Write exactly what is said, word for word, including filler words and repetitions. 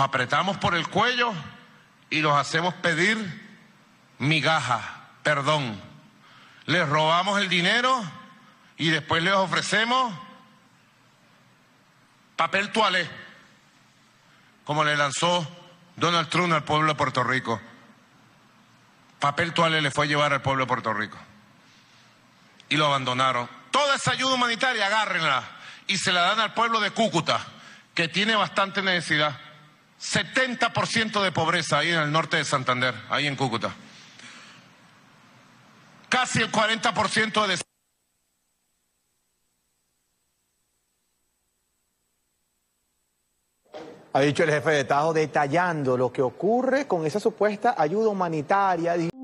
apretamos por el cuello y los hacemos pedir migajas, perdón. Les robamos el dinero y después les ofrecemos papel toalé, como le lanzó Donald Trump al pueblo de Puerto Rico. Papel toalé le fue a llevar al pueblo de Puerto Rico. Y lo abandonaron. Toda esa ayuda humanitaria, agárrenla y se la dan al pueblo de Cúcuta, que tiene bastante necesidad. setenta por ciento de pobreza ahí en el norte de Santander, ahí en Cúcuta. Casi el cuarenta por ciento de... Ha dicho el jefe de Tajo detallando lo que ocurre con esa supuesta ayuda humanitaria.